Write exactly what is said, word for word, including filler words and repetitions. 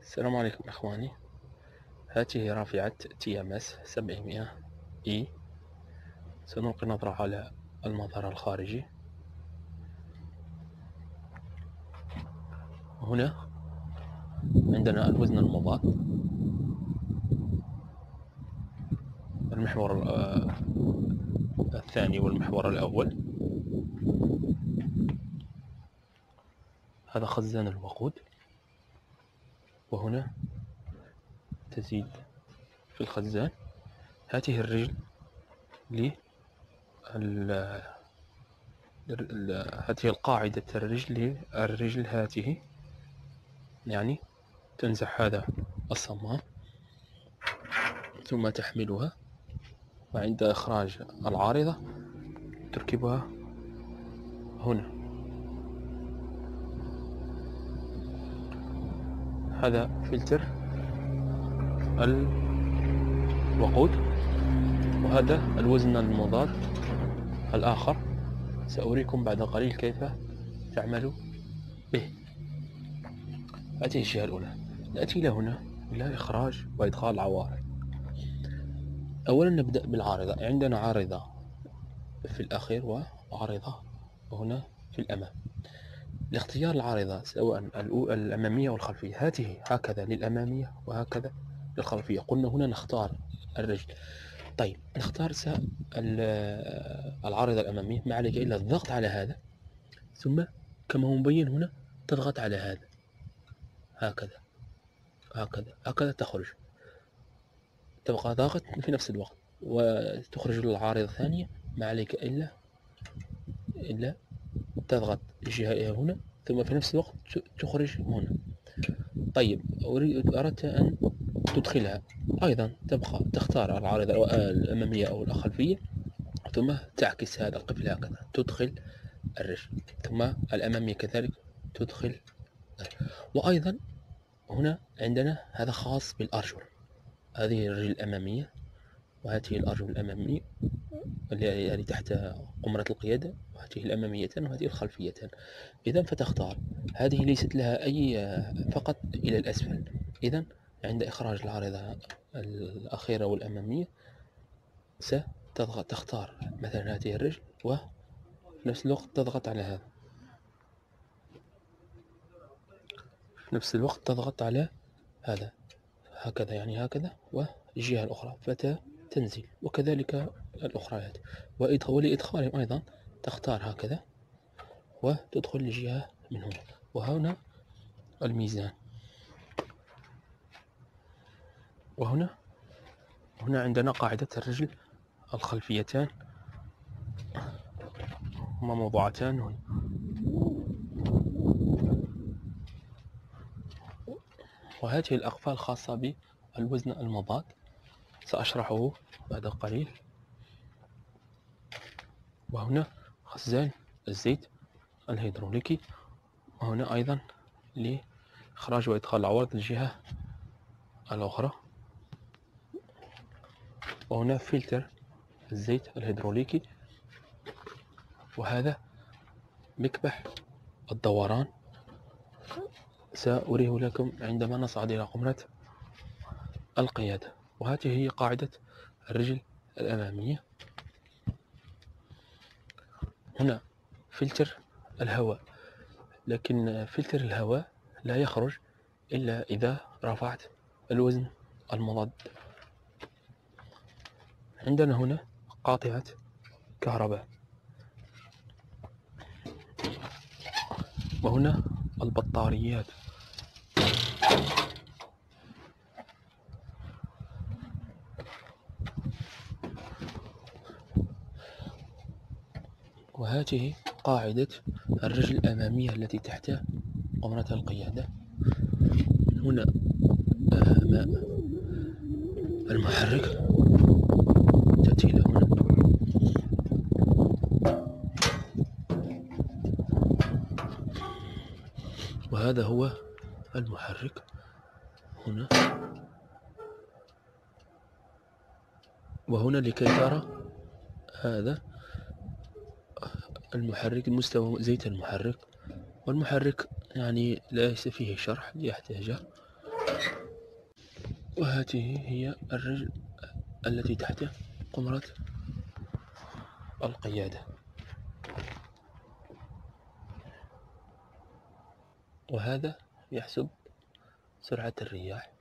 السلام عليكم إخواني. هذه رافعة تي ام اس سبعمائة اي. سنلقي نظرة على المظهر الخارجي. هنا عندنا الوزن المضاد، المحور الثاني والمحور الأول. هذا خزان الوقود، وهنا تزيد في الخزان. هذه الرجل ل هذه القاعدة الرجل للرجل هذه، يعني تنزع هذا الصمام ثم تحملها، وعند إخراج العارضة تركبها هنا. هذا فلتر الوقود، وهذا الوزن المضاد الآخر. سأريكم بعد قليل كيف تعمل به. هذه الجهة الأولى. نأتي إلى هنا إلى إخراج وإدخال العوارض. أولا نبدأ بالعارضة. عندنا عارضة في الأخير وعارضة هنا في الأمام. لاختيار العارضة سواء الأمامية أو الخلفية، هذه هكذا للأمامية وهكذا للخلفية. قلنا هنا نختار الرجل. طيب نختار العارضة الأمامية، ما عليك إلا الضغط على هذا، ثم كما هو مبين هنا تضغط على هذا هكذا هكذا هكذا، تخرج، تبقى ضاغط في نفس الوقت وتخرج العارضة الثانية. ما عليك إلا إلا تضغط جهة هنا، ثم في نفس الوقت تخرج هنا. طيب أردت أن تدخلها أيضا، تبقى تختار العارضة الأمامية أو الخلفية، ثم تعكس هذا القفل هكذا، تدخل الرجل، ثم الأمامية كذلك تدخل. وأيضا هنا عندنا هذا خاص بالأرجل. هذه الرجل الأمامية وهذه الأرجل الأمامية اللي تحت قمرة القيادة، وهذه الأماميتان وهذه الخلفيتان. إذا فتختار هذه ليست لها أي، فقط إلى الأسفل. إذا عند إخراج العارضة الأخيرة والأمامية ستضغط، تختار مثلا هذه الرجل، وفي نفس الوقت تضغط على هذا، في نفس الوقت تضغط على هذا هكذا، يعني هكذا، والجهة الأخرى فتنزل، وكذلك الأخريات. ولإدخالهم أيضا تختار هكذا وتدخل الجهة من هنا. وهنا الميزان، وهنا هنا عندنا قاعدة الرجل الخلفيتان، هما موضوعتان هنا. وهذه الأقفال خاصة بالوزن المضاد، سأشرحه بعد قليل. وهنا خزان الزيت الهيدروليكي، وهنا أيضا لإخراج وإدخال العوارض الجهة الأخرى. وهنا فلتر الزيت الهيدروليكي، وهذا مكبح الدوران، سأريه لكم عندما نصعد إلى قمرة القيادة. وهذه هي قاعدة الرجل الأمامية. هنا فلتر الهواء، لكن فلتر الهواء لا يخرج إلا إذا رفعت الوزن المضاد. عندنا هنا قاطعة كهرباء، وهنا البطاريات. وهذه قاعدة الرجل الأمامية التي تحت قمرة القيادة. هنا ماء المحرك، تأتي إلى هنا، وهذا هو المحرك هنا. وهنا لكي ترى هذا المحرك، المستوى زيت المحرك. والمحرك يعني ليس فيه شرح، يحتاج وهذه هي الرجل التي تحت قمرة القيادة، وهذا يحسب سرعة الرياح